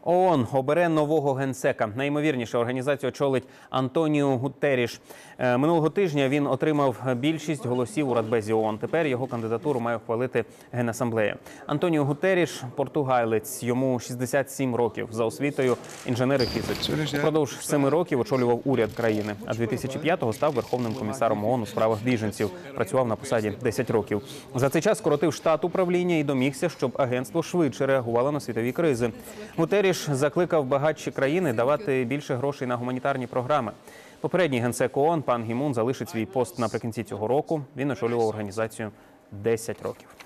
ООН обере нового генсека. Найімовірніше організацію очолить Антоніо Гутерріш. Минулого тижня він отримав більшість голосів у Радбезі ООН. Тепер його кандидатуру має ухвалити Генасамблея. Антоніо Гутерріш – португалець, йому 67 років, за освітою інженер і фізик. Упродовж 7 років очолював уряд країни, а 2005-го став Верховним комісаром ООН у справах біженців. Працював на посаді 10 років. За цей час скоротив штат управління і домігся, щоб агентство швидше реагувало на світові кризи. Гутерріш закликав багатші країни давати більше грошей на гуманітарні програми. Попередній генсек ООН пан Гі Мун залишить свій пост наприкінці цього року. Він очолював організацію 10 років.